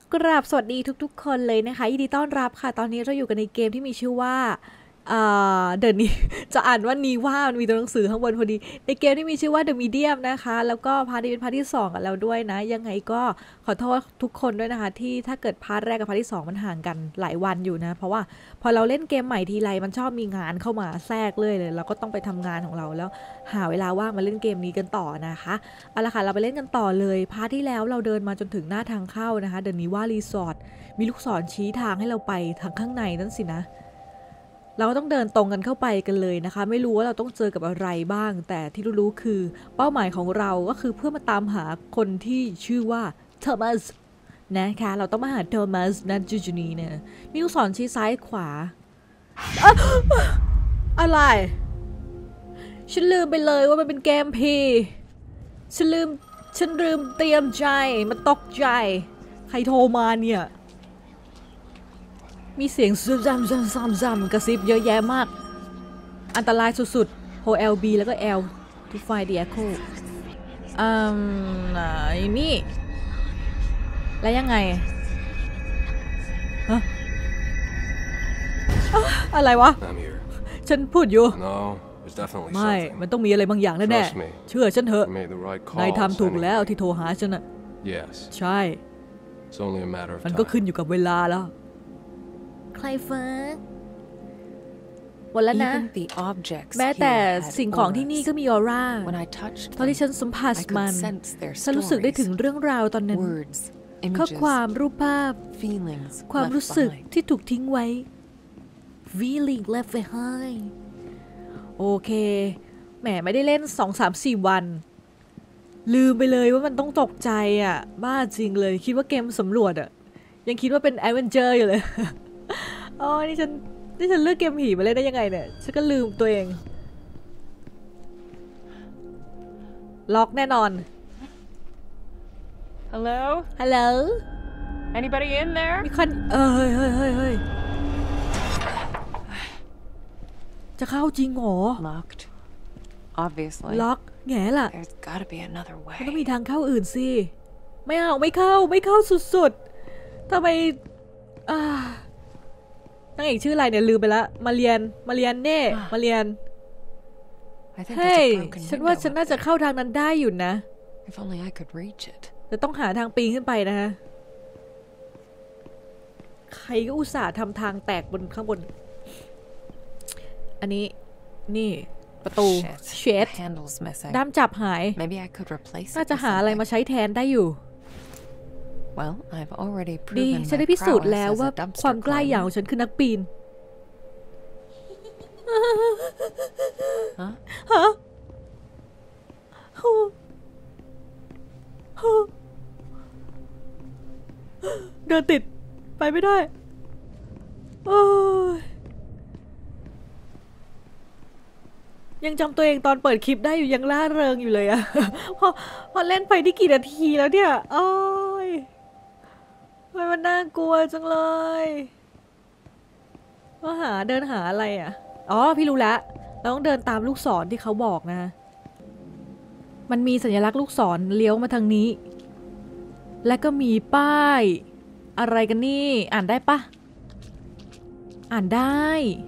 กราบสวัสดีทุกๆคนเลยนะคะยินดีต้อนรับค่ะตอนนี้เราอยู่กันในเกมที่มีชื่อว่าเดี๋ยวนี้จะอ่านว่านีว่ามันมีตัวหนังสือข้างบนพอดีในเกมที่มีชื่อว่า The Medium นะคะแล้วก็พาร์ทนี้เป็นพาร์ทที่2กันแล้วด้วยนะยังไงก็ขอโทษทุกคนด้วยนะคะที่ถ้าเกิดพาร์ทแรกกับพาร์ทที่2มันห่างกันหลายวันอยู่นะเพราะว่าพอเราเล่นเกมใหม่ทีไรมันชอบมีงานเข้ามาแทรกเลยเราก็ต้องไปทำงานของเราแล้วหาเวลาว่างมาเล่นเกมนี้กันต่อนะคะเอาละค่ะเราไปเล่นกันต่อเลยพาร์ทที่แล้วเราเดินมาจนถึงหน้าทางเข้านะคะ The Niwa Resort มีลูกศรชี้ทางให้เราไปทางข้างในนั่นสินะเราก็ต้องเดินตรงกันเข้าไปกันเลยนะคะไม่รู้ว่าเราต้องเจอกับอะไรบ้างแต่ที่รู้ๆคือเป้าหมายของเราก็คือเพื่อมาตามหาคนที่ชื่อว่าโทมัสนะคะเราต้องมาหาโทมัสนะจูนีเนี่ยมีลูกศรชี้ซ้ายขวาอะไรฉันลืมไปเลยว่ามันเป็นเกมพีฉันลืมเตรียมใจมันตกใจใครโทรมาเนี่ยมีเสียงซ้ำกระซิบเยอะแยะมากอันตรายสุดๆ HLB แล้วก็ L to find the echo ไหนนี่แล้วยังไงฮะอะไรวะฉันพูดอยู่ไม่มันต้องมีอะไรบางอย่างแน่ๆเชื่อฉันเถอะนายทำถูกแล้วที่โทรหาฉันน่ะใช่มันก็ขึ้นอยู่กับเวลาแล้วใครฟ้าหมดแล้วนะแม้แต่สิ่งของที่นี่ก็มีออร่าตอนที่ฉันสัมผัสมันฉันรู้สึกได้ถึงเรื่องราวตอนนั้นข้อความรูปภาพความรู้สึกที่ถูกทิ้งไว้ feeling left behind โอเคแหมไม่ได้เล่น 2-3-4 วันลืมไปเลยว่ามันต้องตกใจอ่ะบ้าจริงเลยคิดว่าเกมสำรวจอ่ะยังคิดว่าเป็นแอดเวนเจอร์อยู่เลยอ๋อนี่ฉันเลือกเกมผีมาเล่นได้ยังไงเนี่ยฉันก็ลืมตัวเองล็อกแน่นอน Hello Anybody in there มีคนเฮ้ยจะเข้าจริงเหรอ Locked Obviously ล็อกแง่ล่ะ There's gotta be another มันต้อง way มีทางเข้าอื่นสิไม่เข้าสุดๆทำไมนางเอกชื่ออะไรเนี่ยลืมไปละมาเรียนเน่มาเรียนเฮ้ยฉันว่าฉันน่าจะเข้าทางนั้นได้อยู่นะ If only I could reach it แต่ต้องหาทางปีนขึ้นไปนะฮะใครก็อุตส่าห์ทำทางแตกบนข้างบนอันนี้นี่ประตูเชดด้ามจับหายน่าจะหาอะไรมาใช้แทนได้อยู่ดีฉันได้พิสูจน์แล้วว่าความกล้าอย่างของฉันคือนักปีนฮะเดินติดไปไม่ได้ยังจำตัวเองตอนเปิดคลิปได้อยู่ยังล่าเริงอยู่เลยอะพอเล่นไปที่กี่นาทีแล้วเนี่ยโอ้ยทำไมมันน่ากลัวจังเลยว่าเดินหาอะไรอ่ะอ๋อพี่รู้แล้วเราต้องเดินตามลูกศรที่เขาบอกนะมันมีสัญลักษณ์ลูกศรเลี้ยวมาทางนี้และก็มีป้ายอะไรกันนี่อ่านได้ปะอ่านได้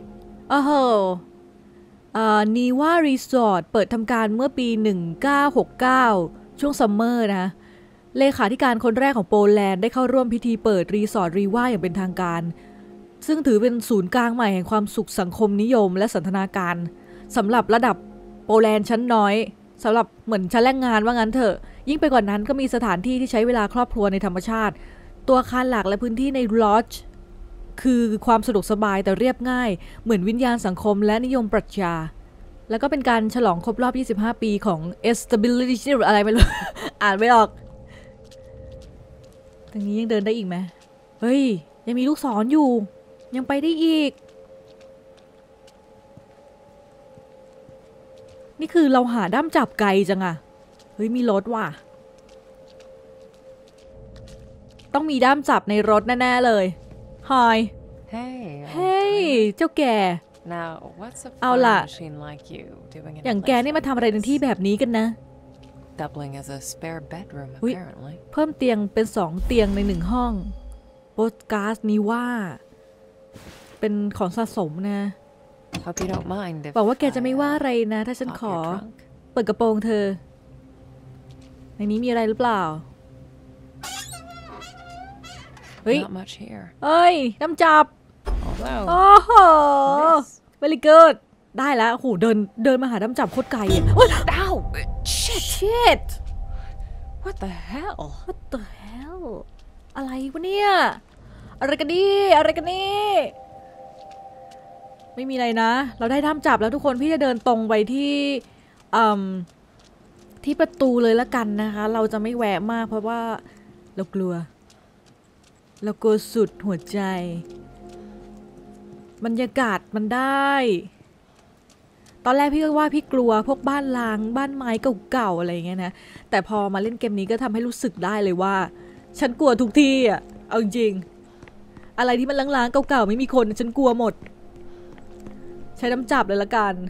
Niwa Resort เปิดทำการเมื่อปี 1969 ช่วงซัมเมอร์นะเลขาธิการคนแรกของโปแลนด์ได้เข้าร่วมพิธีเปิดรีสอร์ทรีว่าอย่างเป็นทางการซึ่งถือเป็นศูนย์กลางใหม่แห่งความสุขสังคมนิยมและสันทนาการสำหรับระดับโปแลนด์ชั้นน้อยสำหรับเหมือนชั้นแรงงานว่างั้นเถอะยิ่งไปกว่านั้นก็มีสถานที่ที่ใช้เวลาครอบครัวในธรรมชาติตัวอาคารหลักและพื้นที่ในลอดจ์คือความสะดวกสบายแต่เรียบง่ายเหมือนวิญญาณสังคมและนิยมปรัชญาแล้วก็เป็นการฉลองครบรอบ 25 ปีของ Stability อะไรไม่รู้ อ่านไม่ออกตรงนี้ยังเดินได้อีกไหมเฮ้ยยังมีลูกศรอยู่ยังไปได้อีกนี่คือเราหาด้ามจับไกลจังอะเฮ้ยมีรถว่ะต้องมีด้ามจับในรถแน่ๆเลยฮายเฮ้ยเจ้าแก่เอาล่ะอย่างแกนี่มาทำอะไรในที่แบบนี้กันนะ doubling as a spare bedroom อุ๊ย apparently เพิ่มเตียงเป็น2เตียงใน1ห้องปสการ์ดนี้ว่า เป็นของสะสมนะ Hope you don't mind if บอกว่าแก I, จะไม่ว่าอะไรนะ ถ้าฉัน pop ขอ your trunk. เปิดกระโปรงเธอ ในนี้มีอะไรหรือเปล่า เฮ้ย Not much here. เอ้ย น้ำจับ Although, โอ้โห nice. very good ได้แล้วโอ้โหเดินมาหาน้ำจับโคตรไกลอ่ะโอ้ย Ow! Shit! shit What the hell? what the hell อะไรวะเนี่ย อะไรกันนี่อะไรกันนี่ไม่มีอะไรนะ เราได้น้ำจับแล้วทุกคนพี่จะเดินตรงไปที่ที่ประตูเลยละกันนะคะ เราจะไม่แวะมากเพราะว่าเรากลัวสุดหัวใจบรรยากาศมันได้ ตอนแรกพี่ก็ว่าพี่กลัวพวกบ้านล้างบ้านไม้เก่าๆอะไรอย่างเงี้ยนะแต่พอมาเล่นเกมนี้ก็ทำให้รู้สึกได้เลยว่าฉันกลัวทุกที่อ่ะเอาจริงอะไรที่มันล้างๆเก่าๆไม่มีคนฉันกลัวหมดใช้น้ำจับเลยละกัน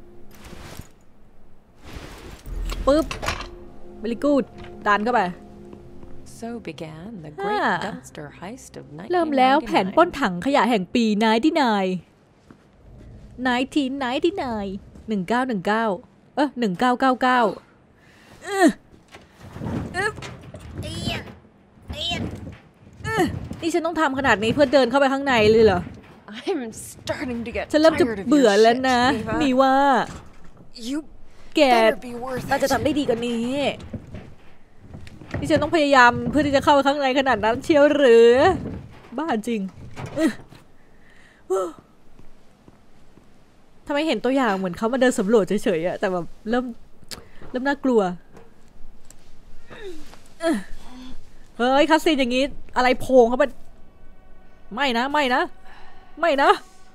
ปึ๊บเบลิกูดดันเข้าไป So began the great dumpster heist of เริ่มแล้วแผนปล้น 1999. ถังขยะแห่งปี1999 1999 นี่ฉันต้องทำขนาดนี้เพื่อเดินเข้าไปข้างในเลยเหรอ I'm starting to get ฉันเริ่มจะ tired of เบื่อ your แล้ว shit, นะ Eva. มีว่า You แก better be worth น่าจะ it. ทำได้ดีกว่านี้นี่ฉันต้องพยายามเพื่อที่จะเข้าไปข้างในขนาดนั้นเชียวหรือบ้าจริงทำไมเห็นตัวอย่างเหมือนเขามาเดินสำรวจเฉยๆอะแต่แบบเริ่มน่ากลัวเฮ้ยคัสซีนอย่างงี้อะไรโผล่เข้าไปไม่นะไม่นะไม่นะ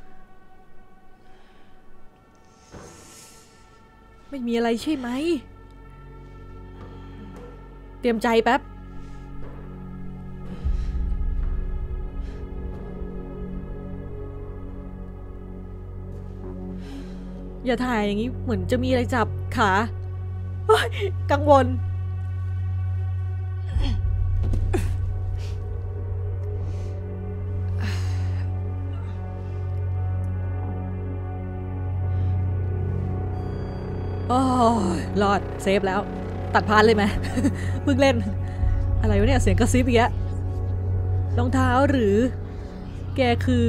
ไม่มีอะไรใช่ไหมเตรียมใจแป๊บอย่าถ่ายอย่างนี้เหมือนจะมีอะไรจับขาเฮ้ยกังวลโอ้ยรอดเซฟแล้วตัดพานเลยไหม เพิ่งเล่นอะไรวะเนี่ยเสียงกระซิบอีกแล้วรองเท้าหรือแกคือ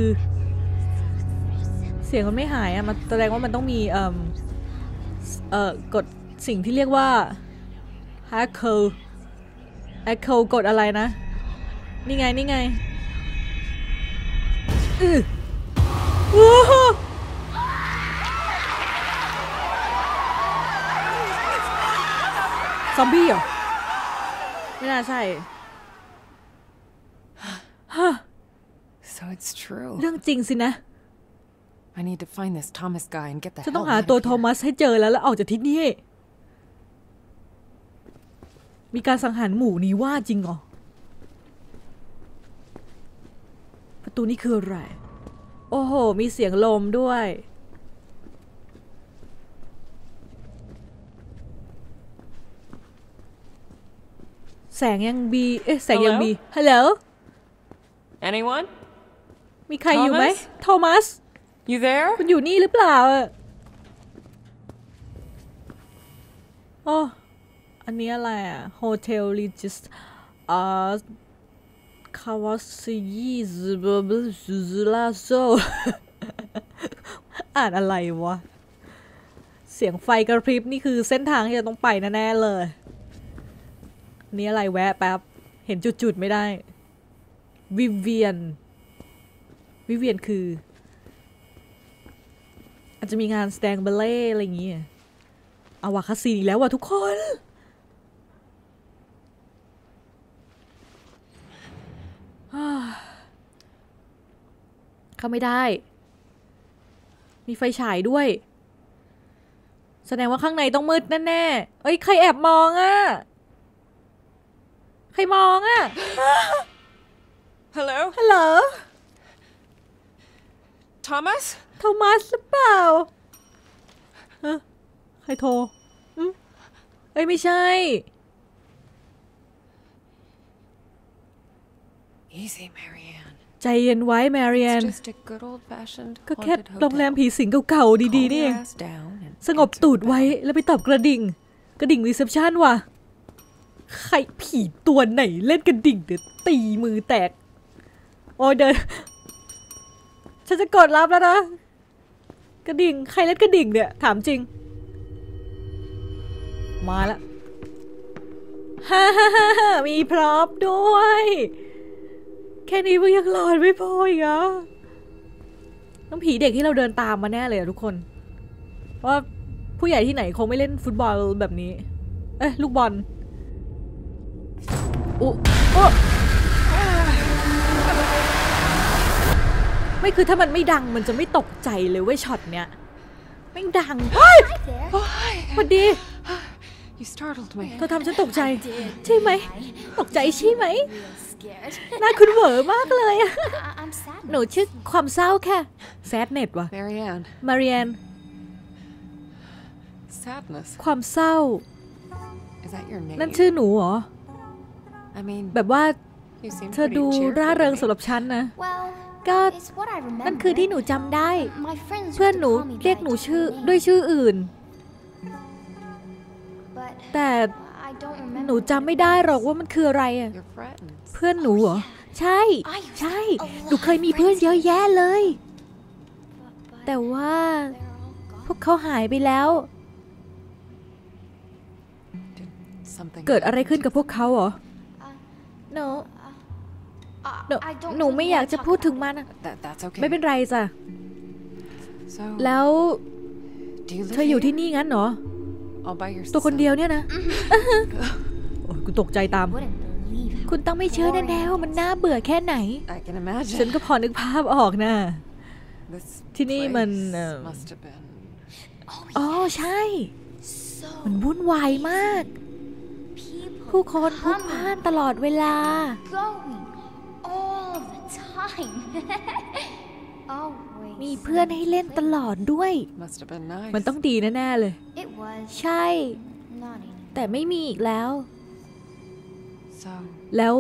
เสียงมันไม่หายอะมันแสดงว่ามันต้องมีกดสิ่งที่เรียกว่า echo กดอะไรนะนี่ไงนี่ไงซอมบี้เหรอไม่น่าใช่ So it's true. เรื่องจริงสินะ I need to find this Thomas guy and get the ฉันต้อง hell หา out ตัว of โท here. มัสให้เจอแล้วออกจากที่นี่มีการสังหารหมู่นี้ว่าจริงเหรอประตูนี้คืออะไรโอ้โหมีเสียงลมด้วยแสงยังบีแสงยังบีฮัลโหล Anyone? มีใครอยู่ไหมโทมัส You there? คุณอยู่นี่หรือเปล่าอ๋ออันนี้อะไรอะโฮเทลรีจิสคาวาซิยิซูลาโซอ่านอะไรวะเสียงไฟกระพริบนี่คือเส้นทางที่จะต้องไปแน่ๆเลยนี่อะไรแวะแป๊บเห็นจุดๆไม่ได้วิเวียนคืออาจจะมีงานแสดงบัลเล่อะไรอย่างเงี้ยเอาวะคาซีนอีกแล้วว่ะทุกคนเข้าไม่ได้มีไฟฉายด้วยแสดงว่าข้างในต้องมืดแน่ๆเอ้ยใครแอบมองอ่ะใครมองอ่ะ Hello? ฮัลโหล Thomas? โทมัสหรือเปล่าฮะใครโทรเอ้ยไม่ใช่ Easy, Marianne. ใจเย็นไว้แมรี่แอน It's just a good old-fashioned ก็แค่ haunted โรงแรม hotel. ผีสิงเก่าๆดีๆ Calm นี่เอ your ง ass down and สงบ answer ตูด the ไว้ bell. แล้วไปตอบกระดิ่งรีเซพชันว่ะใครผีตัวไหนเล่นกระดิ่งเดี๋ยวตีมือแตกโอ้ยเดินฉันจะกดรับแล้วนะกระดิ่งใครเล่นกระดิ่งเนี่ยถามจริงมาแล้วฮ่าฮ่าฮ่าฮ่ามีพร็อพด้วยแค่นี้มันยังหลอนไม่พออีกเหรอต้องผีเด็กที่เราเดินตามมาแน่เลยอะทุกคนเพราะผู้ใหญ่ที่ไหนคงไม่เล่นฟุตบอลแบบนี้เอ้ยลูกบอลอุ๊ไม่คือถ้ามันไม่ดังมันจะไม่ตกใจเลยเว้ยช็อตเนี้ยไม่ดังเฮ้ยสวัสดี You startled me. เธอทำฉันตกใจใช่ไหมตกใจใช่ไหมน่าคุ้นเหวอมากเลยอะหนูชื่อความเศร้าค่ะแซดเน็ตวะ Marianne. มาเรียน Sadness. ความเศร้า Is that your name? นั่นชื่อหนูเหรอ I mean, แบบว่า you seem เธอ pretty ดู cheerful ร่า to เริง me. สำหรับฉันนะก็ก็นั่นั่นนคืคือ อที่ที่หหนูนูจำจำได้เพื่เพื่ออน นหหนูนูเรีเรียยกกหหนูนูชื่ชื่ออด้วยชื่ออื่น แต่หหนูนูจำจำไม่ไม่ได้ได้หรอกว่ามันคืออะไรอะ Your friends. เพื่อนหนูเหรอใช่ใช่หนูเคยมีเพื่อนเยอะแยะเลย แต่ว่าพวกเขาหายไปแล้ว Did something เกิดอะไร happen ขึ้น to กับพวกเขาเหรอหนูหนูไม่อยากจะพูดถึงมันอะ That's okay. ไม่เป็นไรจ้ะ So, แล้ว do you เธ live ออยู่ที่ here นี่งั้นเหรอ all by yourself? ตัวคนเดียวเนี่ยนะโอ้ยกูตกใจตาม คุณต้องไม่เชื่อแน่ๆว่ามันน่าเบื่อแค่ไหน I can imagine. ฉันก็พอนึกภาพออกนะ This ที่นี่มัน place must have been. อ๋อใช่ มันวุ่นวายมาก ผู้คนพลุกพล่านตลอดเวลา มีเพื่อนให้เล่นตลอดด้วย Must have been nice. มันต้องดีแน่ๆเลย ใช่ แต่ไม่มีอีกแล้ว So, แล้ว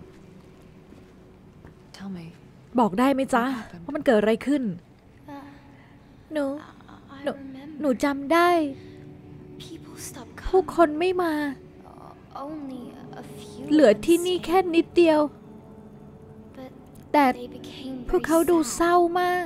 tell me. บอกได้ไหมจ๊ะว่ามันเกิดอะไรขึ้น หนูหนูจำได้ ผู้คนไม่มา เหลือที่นี่แค่นิดเดียว แต่พวกเขาดูเศร้ามาก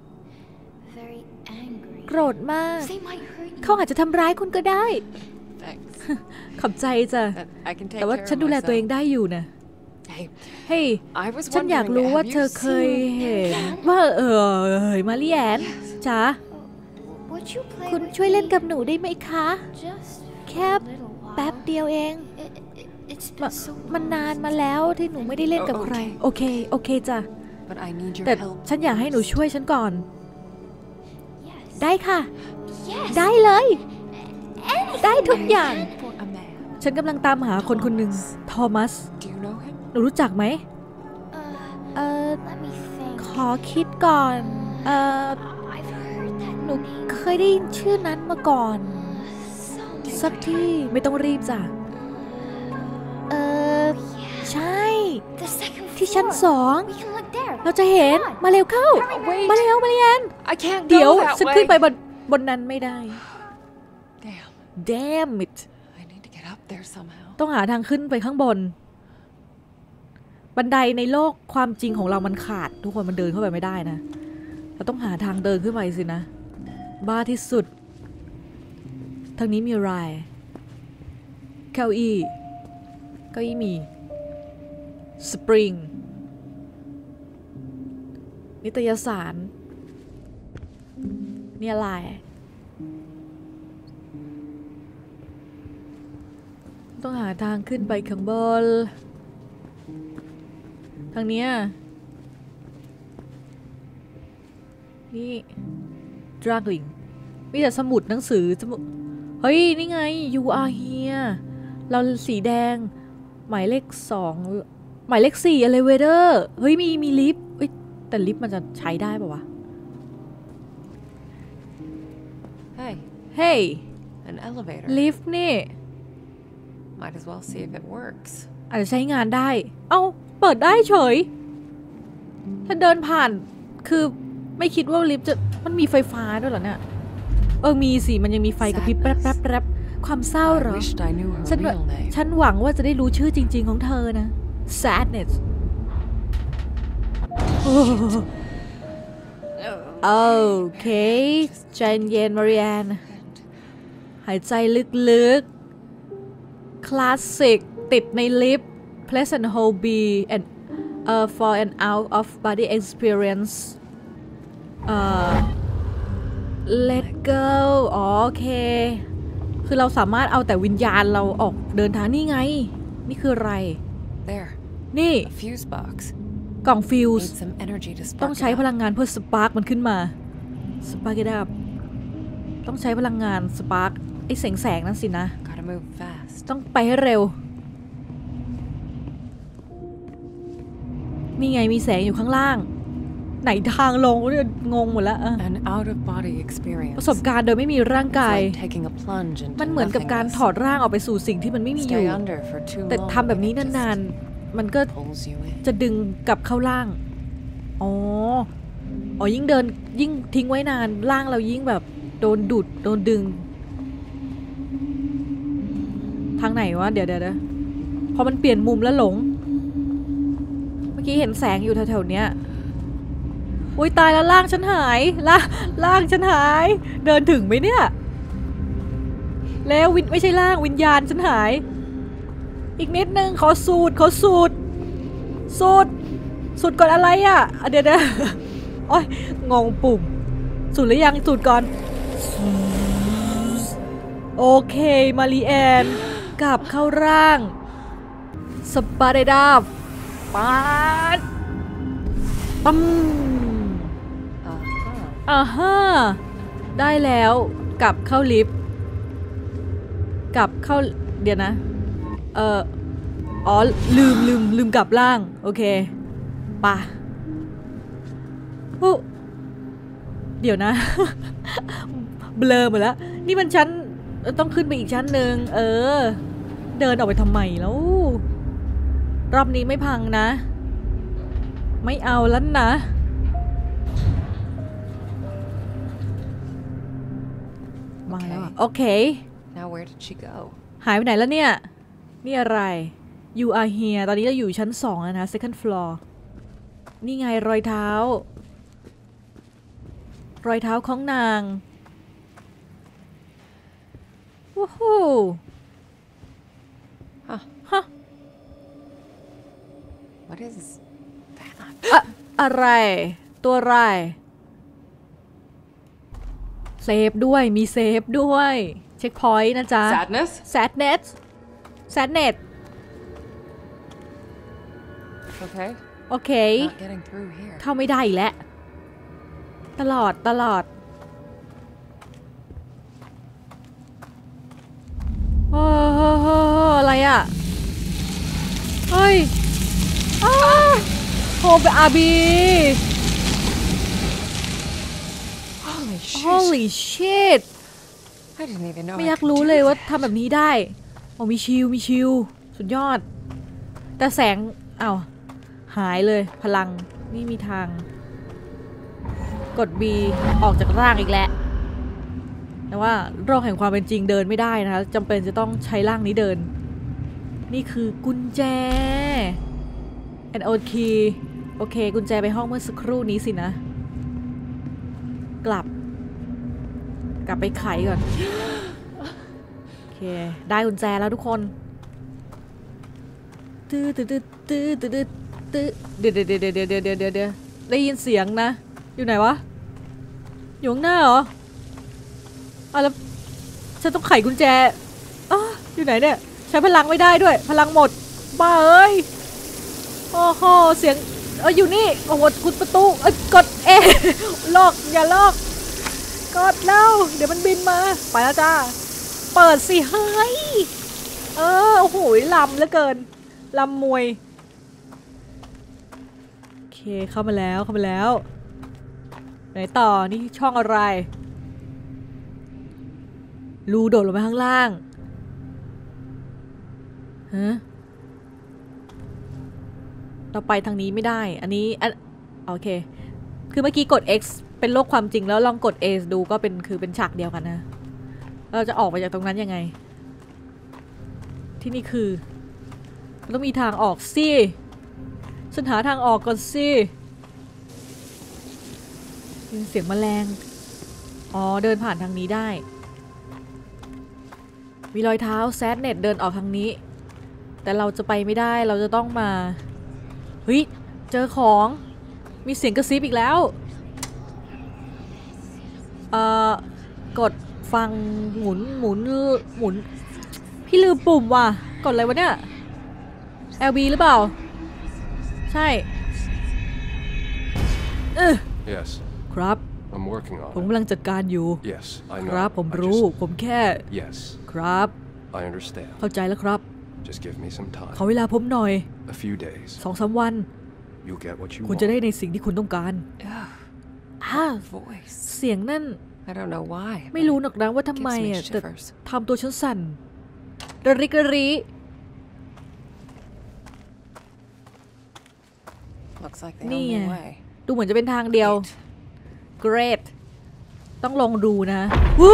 โกรธมาก เขาอาจจะทำร้ายคุณก็ได้ Thanks. ขอบใจจ้ะ I can take แต่ว่า care ฉัน of ดูแลตัวเอง myself. ได้อยู่นะ Hey, เฮ้ย I was ฉันอยาก wondering, รู้ว่า have เธ you อเคย seen- เห็นว่ามาเรียนจ๋าคุณช่วยเล่นกับหนูได้ไหมคะ แค่แป๊บเดียวเองมันนานมาแล้วที่หนูไม่ได้เล่นกับใคร โอเคจ้ะ But I need your แต่ help. ฉันอยากให้หนูช่วยฉันก่อน ได้ค่ะ ได้เลย ได้ทุกอย่าง A man. ฉันกำลังตามหาคนคนหนึ่งทอมัส Do you know him? หนูรู้จักไหมขอคิดก่อน หนูเคยได้ยินชื่อนั้นมาก่อน สักที่ไม่ต้องรีบจ้ะ ใช่ ที่ชั้น 2 เราจะเห็น มาเร็วเข้า มาเร็วมาเรียน I can't เดี๋ยว go that ฉันขึ้น way. ไปบนนั้นไม่ได้ Damn. Damn it I need to get up there somehow. ต้องหาทางขึ้นไปข้างบน บันไดในโลกความจริงของเรามันขาด ทุกคนมันเดินเข้าไปไม่ได้นะ เราต้องหาทางเดินขึ้นไปสินะ บ้าที่สุด ทางนี้มีอะไรเก้าอี้มีสปริงนิตยสารนี่อะไรต้องหาทางขึ้นไปข้างบนทางเนี้ยนี่ดรากิงมีแต่สมุดหนังสือสมุดเฮ้ยนี่ไง you are here เราสีแดงหมายเลข2หมายเลข4 elevator เฮ้ยมีลิฟต์แต่ลิฟต์มันจะใช้ได้ป่าวะ Hey, เฮ้ย an elevator. ลิฟต์นี่ Might as well see if it works. อาจจะใช้งานได้ เอ้าเปิดได้เฉยถ้าเดินผ่านคือไม่คิดว่าลิฟต์จะมันมีไฟฟ้าด้วยเหรอเนี่ยมีสิมันยังมีไฟกระพริบแป๊บแป๊บแป๊บความเศร้าเหรอ ฉันหวังว่าจะได้รู้ชื่อจริงๆของเธอนะ sadness โอเคใจเย็นมาริแอนหายใจลึกๆคลาสสิกติดในลิฟต์ pleasant hold be and for an out of body experience let go โอเคคือเราสามารถเอาแต่วิญญาณเราออกเดินทางนี่ไงนี่คืออะไร There. นี่ A fuse box. กล่องฟิว Need ส์ some energy to ต้อง spark ใช้ it พ up. ลังงานเพื่อสปาร์กมันขึ้นมาสปาร์กit up ต้องใช้พลังงานสปาร์กไอ้แสงนั่นสินะ Gotta move fast. ต้องไปให้เร็วนี่ไงมีแสงอยู่ข้างล่างไหนทางลงเนี่ยงงหมดแล้ว An out-of-body ป experience. ระสบการณ์โดยไม่มีร่าง It's กาย like taking a plunge into มันเหมือนกับการถอด nothingness. ร่างออกไปสู่สิ่งที่มันไม่มีอยู่ Stay under for too แต่ long. ทำแบบนี้ and it นาน just ๆมันก็ pulls you in. จะดึงกลับเข้าร่างอ๋อยิ่งเดินยิ่งทิ้งไว้นานร่างเรายิ่งแบบโดนดูดโดนดึงทางไหนวะเดี๋ยวพอมันเปลี่ยนมุมแล้วหลงเมื่อกี้เห็นแสงอยู่แถวๆเนี้ยอุ้ยตายแล้วร่างฉันหายร่างฉันหายเดินถึงไหมเนี่ยแล้วไม่ใช่ร่างวิญญาณฉันหายอีกนิดนึงขอสูดก่อนอะไรอ่ะเดี๋ยวโอ้ยงงปุ่มสูดหรือยังสูดก่อนโอเคมารีแอนกลับเข้าร่างสปาเรดาฟปาดปั๊มได้แล้วกลับเข้าลิฟต์กลับเข้าเดี๋ยวนะอ๋อลืมกลับล่างโอเคป่ะเดี๋ยวนะ เบลอหมดแล้วนี่มันชั้นต้องขึ้นไปอีกชั้นหนึ่งเดินออกไปทำไมแล้วรอบนี้ไม่พังนะไม่เอาแล้วนะมาแล้วโอเค Now where did she go? หายไปไหนแล้วเนี่ยนี่อะไร You are here ตอนนี้เราอยู่ชั้น2แล้วนะ second floor นี่ไงรอยเท้าของนางว้าวฮะ What is that? อะไรตัวอะไรเซฟด้วยมีเซฟด้วยเช็คพอยต์นะจ๊ะ Sadness? Sadness Okay. โอเค Not getting through here. เข้าไม่ได้อีกแล้วตลอดโอ้อะไรอ่ะเฮ้ยโฮไปอาบี Holy shit I didn't even know ไม่ I อยาก could รู้ do เลยว่า that. ทำแบบนี้ได้มีชิลสุดยอดแต่แสงหายเลยพลังนี่มีทางกด B ออกจากร่างอีกแล้วแต่ว่าโลกแห่งความเป็นจริงเดินไม่ได้นะคะจำเป็นจะต้องใช้ร่างนี้เดินนี่คือกุญแจ and old key โอเคกุญแจไปห้องเมื่อสักครู่นี้สินะกลับไปไขก่อนโอเคได้กุญแจแล้วทุกคนเดี๋ยวได้ยินเสียงนะอยู่ไหนวะอยู่ข้างหน้าเหรอแล้วฉันต้องไขกุญแจอยู่ไหนเนี่ยใช้พลังไม่ได้ด้วยพลังหมดบ้าเอ้ยโอ้โหเสียงอยู่นี่โอ้โหกุดประตูกดลอกอย่าลอกกดแล้วเดี๋ยวมันบินมาไปแล้วจ้าเปิดสิเฮ้ยโอ้โหลำเหลือเกินลำมวยโอเคเข้ามาแล้วไหนต่อนี่ช่องอะไรรูโดดลงไปข้างล่างเราไปทางนี้ไม่ได้อันนี้โอเคคือเมื่อกี้กด X เป็นโลกความจริงแล้วลองกด A ดูก็เป็นฉากเดียวกันนะเราจะออกไปจากตรงนั้นยังไงที่นี่คือต้องมีทางออกสิฉันหาทางออกก่อนสิยินเสียงแมลงอ๋อเดินผ่านทางนี้ได้มีรอยเท้าแซดเน็ตเดินออกทางนี้แต่เราจะไปไม่ได้เราจะต้องมาเฮ้ยเจอของมีเสียงกระซิบอีกแล้วกดฟังหมุนพี่ลืมปุ่มว่ะกดอะไรวะเนี่ย LB หรือเปล่าใช่ Yes ครับ I'm working on ผม it กำลังจัดการอยู่ Yes I ค know รับผม I รู้ just ผมแค่ Yes ครับ I understand เข้าใจแล้วครับ Just give me some ขอ time เวลาผมหน่อย A few days 2-3 วัน You'll get what you คุณ want จะได้ในสิ่งที่คุณต้องการ Voice. เสียงนั่น I don't know why. ไม่รู้หรอกนะว่าทำไม Gives me อ่ะแต่ shivers. ทำตัวฉันสั่นระริกระริ Looks like the นี่ only ไง way. ดูเหมือนจะเป็นทางเดียว Wait. Great ต้องลองดูนะวู้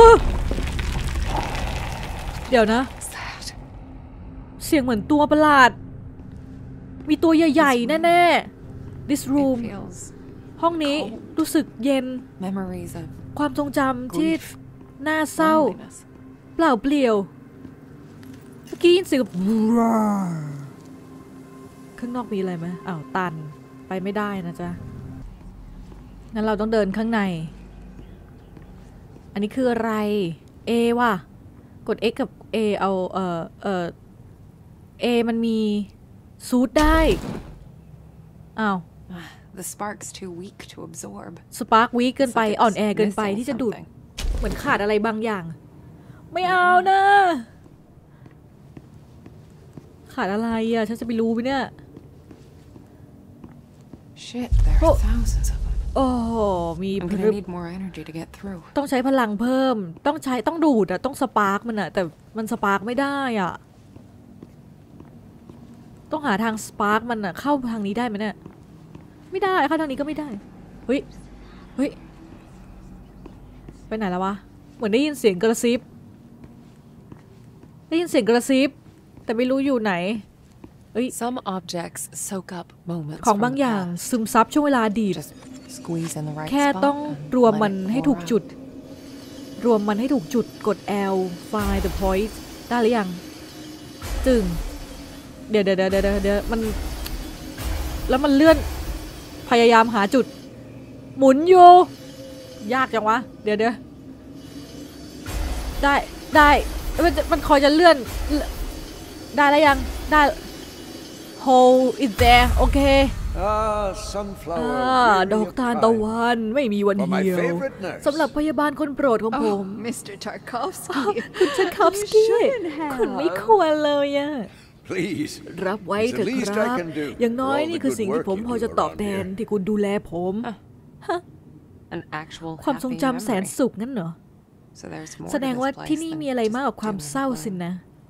เดี๋ยวนะ What's that? เสียงเหมือนตัวประหลาด มีตัวใหญ่ๆแน่ๆ This room It feels ห้องนี้รู้สึกเย็น memories of ความทรงจำที่ grief, น่าเศร้า loneliness. เปล่าเปลี่ยวเมื่อกี้ยินเสียงข้างนอกมีอะไรไหมอ้าวตันไปไม่ได้นะจ๊ะงั้นเราต้องเดินข้างในอันนี้คืออะไร A ว่ะกด X กับ A เอาA มันมีซูทได้อ้าว The spark's too weak to absorb. สปาร์ควีเกิน It's ไป like อ่อน it's แอเกินไป missing ที่จะดูด something. เหมือนขาดอะไรบางอย่างไม่เอานะ ขาดอะไรอ่ะฉันจะไปรู้ไหมเนี่ย Shit, there are thousands of them. โอ้มี I'm gonna need more energy to get through. ต้องใช้พลังเพิ่มต้องดูดอ่ะต้องสปาร์คมันอ่ะแต่มันสปาร์คไม่ได้อ่ะต้องหาทางสปาร์คมันอ่ะเข้าทางนี้ได้ไหมเนี่ยไม่ได้เข้าทางนี้ก็ไม่ได้เฮ้ยไปไหนแล้ววะเหมือนได้ยินเสียงกระซิบแต่ไม่รู้อยู่ไหน Some objects soak up moments ของ from บาง the อย่าง past. ซึมซับช่วงเวลาอดีต Just squeeze in the right แค่ spot ต้อง and รวม let มัน it ให้ pour ถูก out. จุดรวมมันให้ถูกจุดกด L find the point ได้หรือยังจึงเดี๋ยวมันแล้วมันเลื่อนพยายามหาจุดหมุนอยู่ยากจังวะเดี๋ยวได้มันคอยจะเลื่อนได้แล้วยังได้ hold it there โอเค sunflower. ดอกทานตะวันไม่มีวัน For my เหี่ยว favorite nurse. สำหรับพยาบาลคนโปรดของผม Mr. Tarkovsky. คุณชันคอฟสกี้คุณไม่ควรเลยอะ Please. รับไว้ It's เถ the อะ least ครั I บ can do อย่างน้อย for all นี่ the คือ good สิ่งที่ work ผม you พอ do จะตอบ around แทน here. ที่คุณดูแลผม An actual ความทรง happy จำแสน memory. สุขงั้นเหรอ So there's more แส to ดง this ว่า place ที่นี่ than มีอะไรมากกว่า just ความ doom and เศร้า gloom. สินะ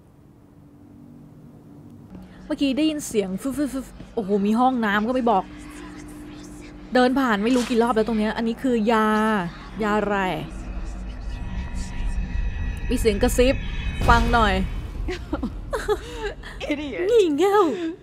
เมื่อกี้ได้ยินเสียงฟึบโอ้โหมีห้องน้ำก็ไม่บอก เดินผ่านไม่รู้กี่รอบแล้วตรงเนี้ยอันนี้คือยาอะไรมีเสียงกระซิบฟังหน่อย Idiot. งี่เง่า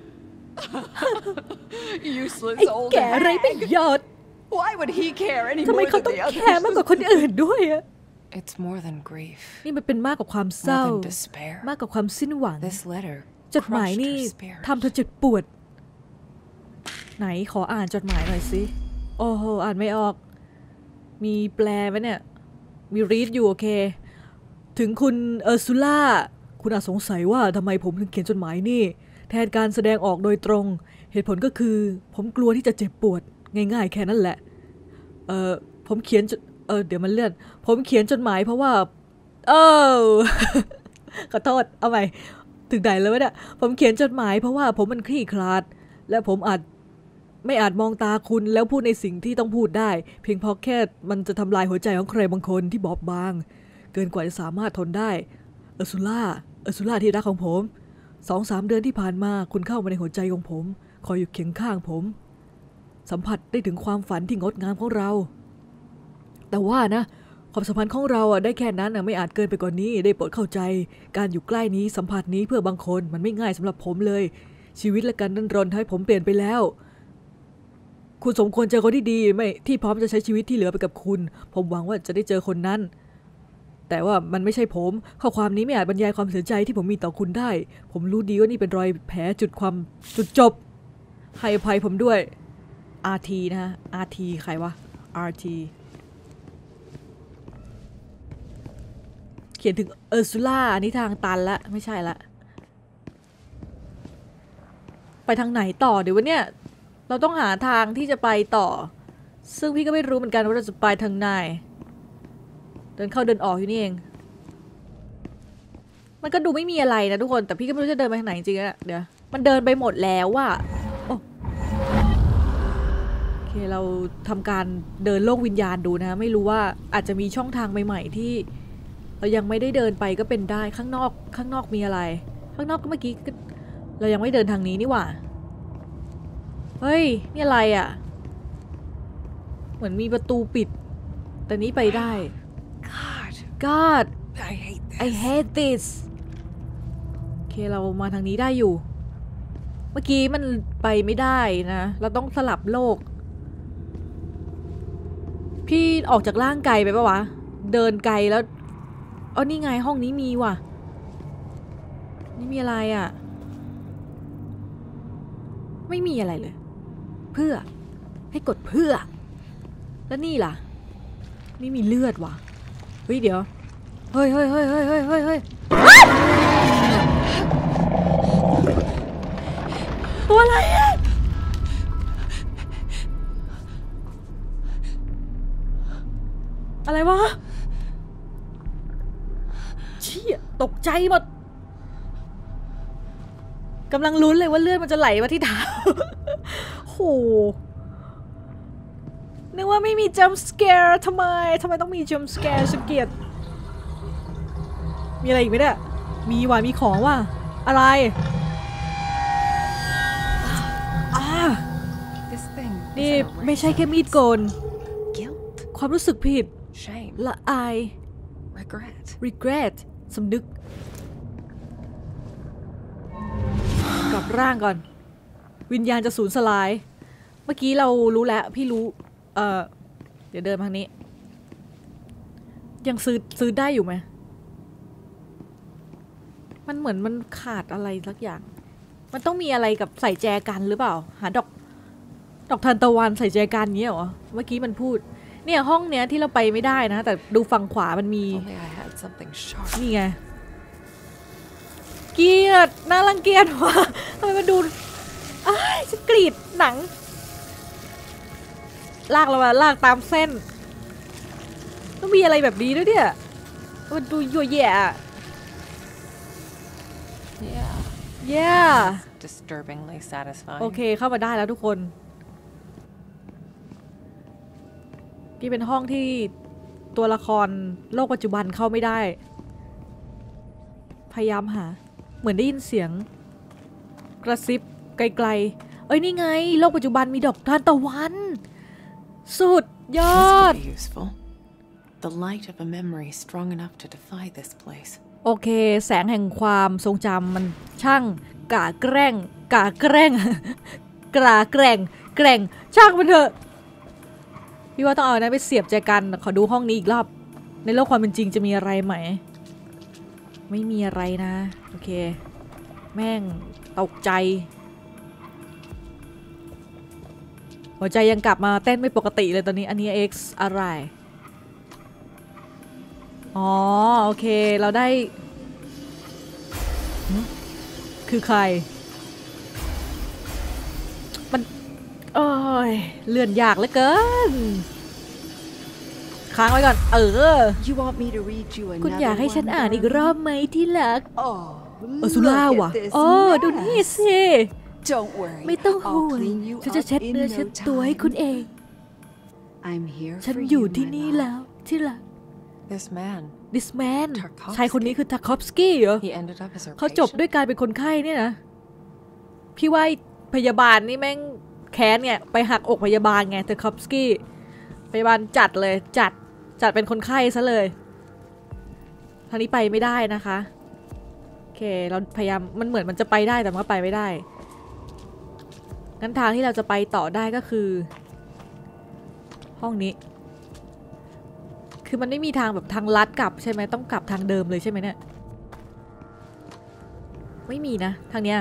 Useless ไอ้ old แก่ไรประโยชน์ Why would he care any ทำไม more เขา than ต้อง the แคร์มากกว่า others? คนอื่นด้วยอะ It's more than grief. นี่มันเป็นมากกว่าความเศร้า More than despair. มากกว่าความสิ้นหวัง This letter จดหมาย crushed นี่ her spirit. ทำเธอเจ็บปวด ไหนขออ่านจดหมายหน่อยสิโอ้โหอ่านไม่ออก มีแปลไหมเนี่ย มีรีดอยู่โอเค ถึงคุณเออร์ซูล่าคุณอาจสงสัยว่าทำไมผมถึงเขียนจดหมายนี่ แทนการแสดงออกโดยตรง เหตุผลก็คือ ผมกลัวที่จะเจ็บปวด ง่ายๆแค่นั้นแหละผมเขียนเดี๋ยวมันเลื่อน ผมเขียนจดหมายเพราะว่าขอโทษเอาใหม่ถึงไหนแล้ววะเนี่ยผมเขียนจดหมายเพราะว่าผมมันคลี่คลาดและผมไม่อาจมองตาคุณแล้วพูดในสิ่งที่ต้องพูดได้เพียงเพราะแค่มันจะทำลายหัวใจของใครบางคนที่บอบบางเกินกว่าจะสามารถทนได้เออร์ซูล่าที่รักของผม 2-3 เดือนที่ผ่านมาคุณเข้ามาในหัวใจของผมคอยอยู่เคียงข้างผมสัมผัสได้ถึงความฝันที่งดงามของเราแต่ว่านะความสัมพันธ์ของเราได้แค่นั้นไม่อาจเกินไปกว่านี้ได้โปรดเข้าใจการอยู่ใกล้นี้สัมผัสนี้เพื่อบางคนมันไม่ง่ายสำหรับผมเลยชีวิตและการดันรนให้ผมเปลี่ยนไปแล้วคุณสมควรเจอคนที่ดีไม่ที่พร้อมจะใช้ชีวิตที่เหลือไปกับคุณผมหวังว่าจะได้เจอคนนั้นแต่ว่ามันไม่ใช่ผมข้อความนี้ไม่อาจบรรยายความเสียใจที่ผมมีต่อคุณได้ผมรู้ดีว่านี่เป็นรอยแผลจุดจบให้อภัยผมด้วย RT นะฮะ RT ใครวะ RT เขียนถึงเออร์ซูล่าอันนี้ทางตันละไม่ใช่ละไปทางไหนต่อเดี๋ยววันเนี้ยเราต้องหาทางที่จะไปต่อซึ่งพี่ก็ไม่รู้เหมือนกันว่าเราจะไปทางไหนเดินเข้าเดินออกอยู่นี่เองมันก็ดูไม่มีอะไรนะทุกคนแต่พี่ก็ไม่รู้จะเดินไปทางไหนจริงๆอะเดี๋ยวมันเดินไปหมดแล้วว่ะโอเคเราทำการเดินโลกวิญญาณดูนะไม่รู้ว่าอาจจะมีช่องทางใหม่ๆที่เรายังไม่ได้เดินไปก็เป็นได้ข้างนอกมีอะไรข้างนอกก็เมื่อกี้เรายังไม่เดินทางนี้นี่หว่าเฮ้ยนี่อะไรอ่ะเหมือนมีประตูปิดแต่นี้ไปได้ God I hate this โอเคเรามาทางนี้ได้อยู่เมื่อกี้มันไปไม่ได้นะเราต้องสลับโลกพี่ออกจากร่างไกลไปปะวะเดินไกลแล้วนี่ไงห้องนี้มีว่ะนี่มีอะไรอ่ะไม่มีอะไรเลยเพื่อให้กดเพื่อแล้วนี่ล่ะนี่มีเลือดว่ะเฮ้ยเดี๋ยวเฮ้ยตัวอะไรอ่ะอะไรวะเชี่ยตกใจหมดกำลังลุ้นเลยว่าเลือดมันจะไหลมาที่เท้าโหนึกว่าไม่มีจัมป์สแกร์ทำไมต้องมีจัมป์สแกร์ฉันเกลียดมีอะไรอีกไหมเนี่ยมีว่ะมีของว่ะอะไรนี่ไม่ใช่แค่มีดโกนความรู้สึกผิดละอาย regret สำนึกกลับร่างก่อนวิญญาณจะสูญสลายเมื่อกี้เรารู้แล้วพี่รู้เดี๋ยวเดินทางนี้ยังซื้อได้อยู่ไหมมันเหมือนมันขาดอะไรสักอย่างมันต้องมีอะไรกับใส่แจกันหรือเปล่าหาดอกทานตะวันใส่แจกันเงี้ยเหรอเมื่อกี้มันพูดเนี่ยห้องเนี้ยที่เราไปไม่ได้นะแต่ดูฝั่งขวามันมีนี่ไงเกลียดน่ารังเกียจว่ะทำไมมันดูฉันกรีดหนังลากเรามาลากตามเส้นต้องมีอะไรแบบนี้ด้วยเนี่ยมันดูยั่วแย่ disturbingly satisfying โอเคเข้ามาได้แล้วทุกคนนี่เป็นห้องที่ตัวละครโลกปัจจุบันเข้าไม่ได้พยายามหาเหมือนได้ยินเสียงกระซิบไกลๆนี่ไงโลกปัจจุบันมีดอกทานตะวันสุดยอด The light of a memory strong enough to defy this place โอเคแสงแห่งความทรงจำมันช่างกล้าแกร่งช่างมันเถอะพี่ว่าต้องเอานะไปเสียบใจกันขอดูห้องนี้อีกรอบในโลกความเป็นจริงจะมีอะไรไหมไม่มีอะไรนะโอเคแม่งตกใจหัวใจยังกลับมาเต้นไม่ปกติเลยตอนนี้อันนี้ X อะไรโอเคเราได้คือใครมันเลื่อนยากเหลือเกินค้างไว้ก่อนคุณอยากให้ฉันอ่านอีกรอบไหมที่รักสุล่าว่ะดูนี่สิไม่ต้องห่วงฉันจะเช็ดเนื้อเช็ดตัวให้คุณเองฉันอยู่ที่นี่แล้วที่รักThis man ชายคนนี้คือทาคอฟสกี้เหรอเขาจบด้วยการเป็นคนไข้เนี่ยนะพี่ว่าพยาบาลนี่แม่งแค้นเนี่ยไปหักอกพยาบาลไงเทอร์คอฟสกี้พยาบาลจัดเลยจัดเป็นคนไข้ซะเลยทางนี้ไปไม่ได้นะคะโอเคเราพยายามมันเหมือนมันจะไปได้แต่มันก็ไปไม่ได้งั้นทางที่เราจะไปต่อได้ก็คือห้องนี้คือมันไม่มีทางแบบทางลัดกลับใช่ไหมต้องกลับทางเดิมเลยใช่ไหมเนี่ยไม่มีนะทางเนี้ย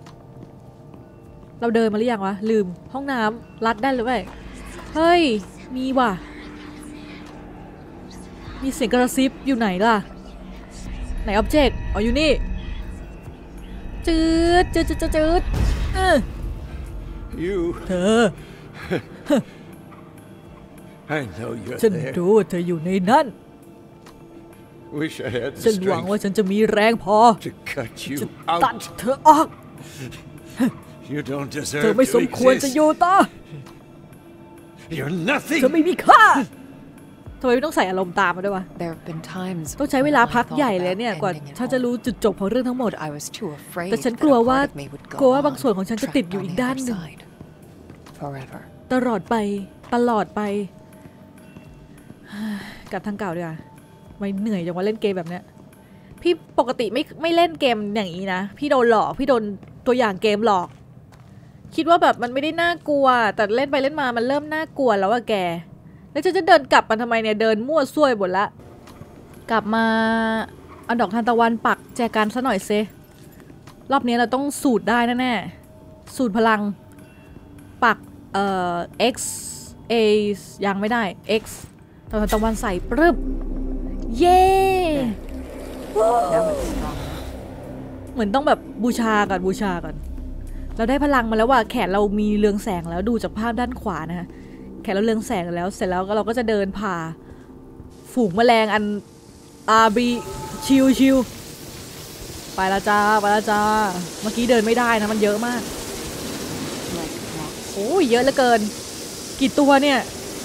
เราเดินมาหรือยังวะลืมห้องน้ำลัดได้หรือไม่เฮ้ยมีว่ะมีเสียงกระซิบอยู่ไหนล่ะไหนอ็อบเจกต์อ๋ออยู่นี่จืด You. เธอ I know you're ฉัน there. รู้ว่าเธออยู่ในนั้น Wish I had ฉั the นหวังว่า strength ฉันจะมีแรงพอ to cut จะ you ตัด out. เธอออก You don't เธอ deserve ไม่ส to มควรจะอ exist. ยู่ต่อ You're เธอ nothing. ไม่มีค่าทำไมไม่ต้องใส่อารมณ์ตามมาด้วยวะ There have been times ต้องใช้เวลา when I พัก thought ใหญ่เลย about เนี่ยกว่า ending it ฉันจะรู้ all, จุดจบของเรื่องทั้งหมด but I was too afraid แต่ฉัน that กลัว a ว่า part of me would กลัว go ว่าบาง on, ส่วนของฉันจะติด trapped อยู่ on อีก the ด้าน other หนึ่ง side, forever. ตลอดไป กลับทางเก่าดีกว่าไม่เหนื่อยจังว่าเล่นเกมแบบเนี้ยพี่ปกติไม่เล่นเกมอย่างนี้นะพี่โดนหลอกพี่โดนตัวอย่างเกมหลอกคิดว่าแบบมันไม่ได้น่ากลัวแต่เล่นไปเล่นมามันเริ่มน่ากลัวแล้วอะแกแล้วฉันจะเดินกลับมาทำไมเนี่ยเดินมั่วซั่วหมดละกลับมาเอาดอกทานตะวันปักแจกันซะหน่อยเซรอบนี้เราต้องสูตรได้แน่ๆสูตรพลังปักX A ยังไม่ได้ X ดอกทานตะวันใส่ปรึบเย้ Now it's strong. เหมือนต้องแบบบูชาก่อนเราได้พลังมาแล้วว่าแขนเรามีเรืองแสงแล้วดูจากภาพด้านขวานะคะแขนเราเรืองแสงแล้วเสร็จแล้วเราก็จะเดินผ่าฝูงแมลงอันบีชิวไปละจ้าเมื่อกี้เดินไม่ได้นะมันเยอะมาก Like rocks. โอ้ยเยอะเหลือเกินกี่ตัวเนี่ย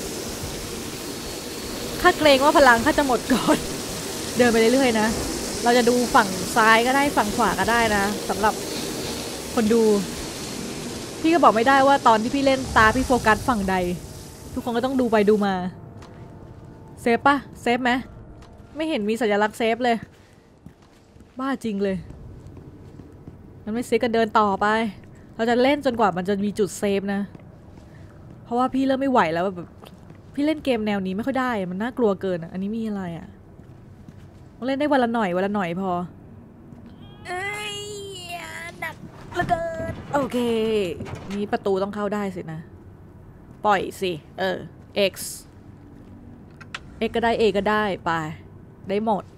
ข้าเกรงว่าพลังข้าจะหมดก่อน เดินไปเรื่อยๆนะเราจะดูฝั่งซ้ายก็ได้ฝั่งขวาก็ได้นะสำหรับคนดูพี่ก็บอกไม่ได้ว่าตอนที่พี่เล่นตาพี่โฟกัสฝั่งใดทุกคนก็ต้องดูไปดูมาเซฟปะเซฟไหมไม่เห็นมีสัญลักษณ์เซฟเลยบ้าจริงเลยงั้นไม่เซฟก็เดินต่อไปเราจะเล่นจนกว่ามันจะมีจุดเซฟนะเพราะว่าพี่เริ่มไม่ไหวแล้วแบบพี่เล่นเกมแนวนี้ไม่ค่อยได้มันน่ากลัวเกินอันนี้มีอะไรอ่ะเล่นได้วันละหน่อยพอเอ้ยหนักเหลือเกินโอเคนี่ประตูต้องเข้าได้สินะปล่อยสิX ก็ได้ A ก็ได้ไปได้หมด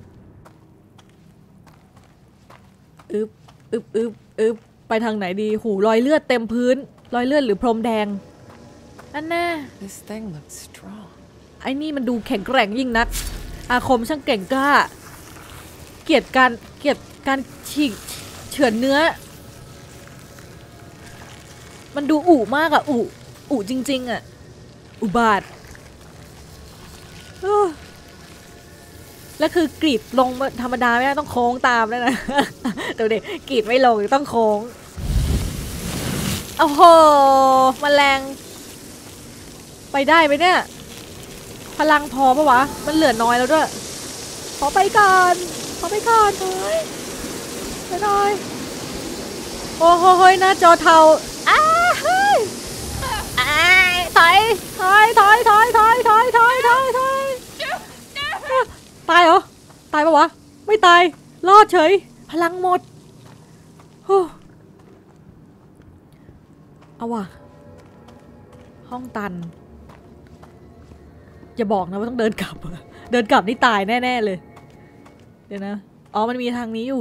อึบไปทางไหนดีหูรอยเลือดเต็มพื้นรอยเลือดหรือพรมแดงอันน่ะ This thing looks strong. ไอ้นี่มันดูแข็งแกร่งยิ่งนักอาคมช่างเก่งกล้าเกลียดการฉีกเฉือนเนื้อมันดูอุมากอะอุจริงๆอะอุบาทแล้วคือกรีดลงธรรมดาไม่ได้ต้องโค้งตามด้วยนะ เดี๋ยวเด็กกรีดไม่ลงต้องโค้งโอ้โหแมลงไปได้ไหมเนี่ยพลังพอปะวะมันเหลือน้อยแล้วด้วยขอไปก่อนเฮ้ยไปหน่อยโอ้โหหน้าจอเทาเฮ้ยถอยตายเหรอตายปะวะไม่ตายรอดเฉยพลังหมดเอาว่ะห้องตันอย่าบอกนะว่าต้องเดินกลับนี่ตายแน่ๆเลยเดี๋ยวนะอ๋อมันมีทางนี้อยู่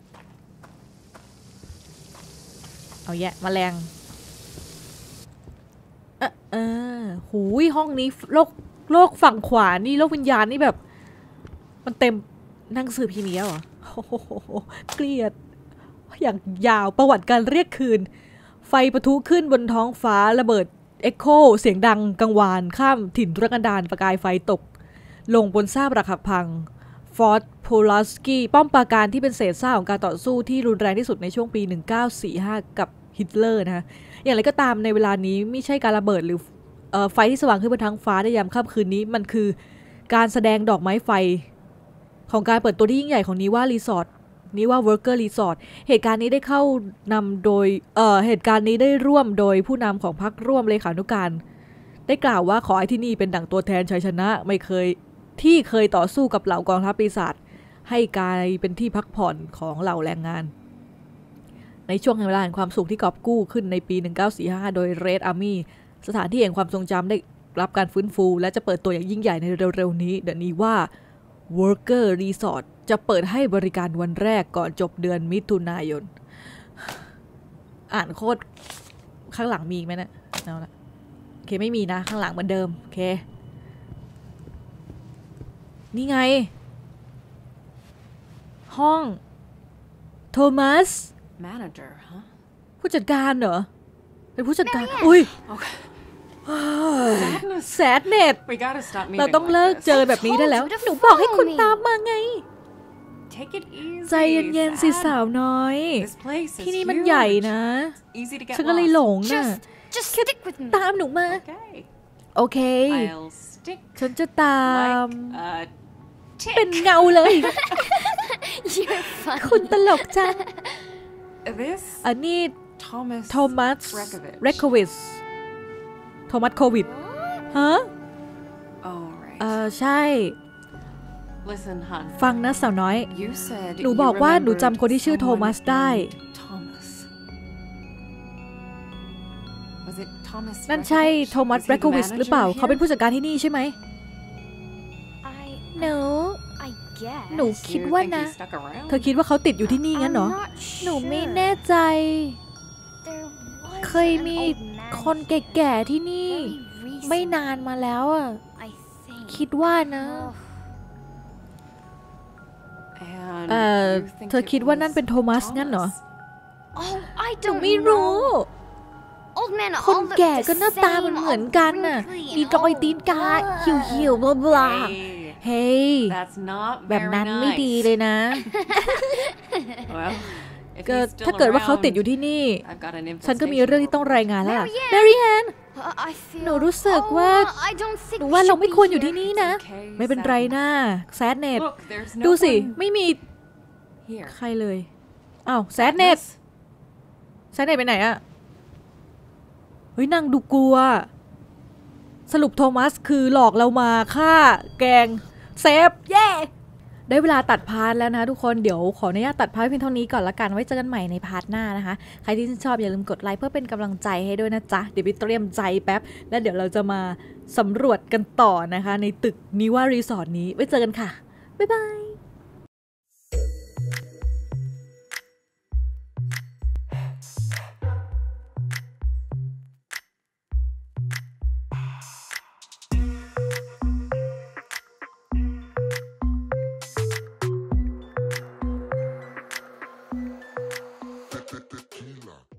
เอาแยะแมลงหูยห้องนี้โลกฝั่งขวานี่โลกวิญญาณนี่แบบมันเต็มหนังสือพิมพ์เหรอโอ้โหเกลียดอย่างยาวประวัติการเรียกคืนไฟปะทุขึ้นบนท้องฟ้าระเบิดเอ็กโคเสียงดังกังวานข้ามถิ่นทุรกันดารประกายไฟตกลงบนซากปรักหักพังฟอร์ตโพลาสกี้ป้อมปราการที่เป็นเศษซากของการต่อสู้ที่รุนแรงที่สุดในช่วงปี 1945 กับฮิตเลอร์นะคะอย่างไรก็ตามในเวลานี้ไม่ใช่การระเบิดหรือไฟที่สว่างขึ้นบนท้องฟ้าในยามค่ำคืนนี้มันคือการแสดงดอกไม้ไฟของการเปิดตัวที่ยิ่งใหญ่ของนิว่ารีสอร์ทนิว่าเวิร์กเกอร์รีสอร์ทเหตุการณ์นี้ได้เข้านำโดยเหตุการณ์นี้ได้ร่วมโดยผู้นำของพรรคร่วมเลขานุการได้กล่าวว่าขอให้ที่นี่เป็นดั่งตัวแทนชัยชนะไม่เคยต่อสู้กับเหล่ากองทัพปีศาจให้กลายเป็นที่พักผ่อนของเหล่าแรงงานในช่วงเวลาแห่งความสุขที่กอบกู้ขึ้นในปี 1945 โดย Red Army สถานที่แห่งความทรงจำได้รับการฟื้นฟูและจะเปิดตัวอย่างยิ่งใหญ่ในเร็วๆนี้เดี๋ยวนี้ว่า Worker Resort จะเปิดให้บริการวันแรกก่อนจบเดือนมิถุนายนอ่านโคตรข้างหลังมีไหมนะเอาละโอเคไม่มีนะข้างหลังเหมือนเดิมโอเคนี่ไงห้องโทมัส Manager, huh? ผู้จัดการเหรอเป็นผู้จัดการอุ้ย แซดเน็ต We gotta stop meeting เราต้องเลิก like เจอ this. แบบนี้ได้แล้วหนูบอกให้คุณตามมาไง Take it easy. ใจเย็นๆสิสาวน้อย This place is ที่นี่มันใหญ่ huge. นะ Easy to get ฉันก็เลยหลง lost. น่ะ Just stick with me. ตามหนูมา Okay. โอเค I'll stick ฉันจะตาม like a เป็น tick. เงาเลย You're funny. คุณตลกจัง This อันนี้ Thomas โทมัส Rekovich. เรคโควิชโทมัสโควิดฮะ Oh, right. ใช่ Listen, hon. ฟังนะสาวน้อย You said หนู you บอกว่าหนู remembered จำคนที่ชื่อโทมัส someone ได้ named Thomas. Was it Thomas นั่นใช่ Rekovich? โทมัส Was he เร the คโควิชหรือเปล่า manager เขาเป็น here? ผู้จัดการที่นี่ใช่ไหม I หนู guess. หนู You คิดว่า think นะ he stuck around? เธอคิดว่าเขาติดอยู่ที่นี่งั้นเหรอ I'm not หนูไม่ sure. แน่ใจ There was เคย an มี old man คนแก่ๆที่นี่ very ไม่ recent, นานมาแล้วอ่ะ I think. คิดว่านะ Oh, And เ you think เธอ it คิดว่านั่น was เป็นโทมัสงั้นเหรอ Thomas? oh, I หนู don't ไม่รู้ know. Old man คน all แก่ the ก็หน้าตา same, เหมือน all กันน่ะ wrinkly มี and รอย old. ตีนกาเหี่ยวๆบลา Hey, เฮ้ย that's not แบบ very นั้นไม่ nice. ดีเลยนะ Well, if ก็ he's still ถ้าเกิดว่าเขาติด around, อยู่ที่นี่ I've got an ฉันก็มี infestation เรื่องที่ต้อง report. รายงานแล้วล่ะ Marianne แมรี่แฮน I feel. หนูรู้สึกว่า I don't think หนู we ว่าเรา should ไม่ be ควรอยู่ here. ที่นี่นะ It's okay, ไม่เป็นไร Sadness. นะแซดเน็ต Look, there's no ดูสิ one ไม่มี here. ใครเลยอ้าวแซดเน็ต แซดเน็ตไปไหนอะเฮ้ยนั่งดูกลัว สรุปโทมัสคือหลอกเรามาฆ่าแกงเซฟเย่ได้เวลาตัดพาร์ทแล้วนะทุกคนเดี๋ยวขออนุญาตตัดพาร์ทเพียงเท่านี้ก่อนละกันไว้เจอกันใหม่ในพาร์ทหน้านะคะใครที่ชื่นชอบอย่าลืมกดไลค์เพื่อเป็นกำลังใจให้ด้วยนะจ๊ะเดี๋ยวไปเตรียมใจแป๊บแล้วเดี๋ยวเราจะมาสำรวจกันต่อนะคะในตึกนิว่ารีสอร์ทนี้ไว้เจอกันค่ะบ๊ายบาย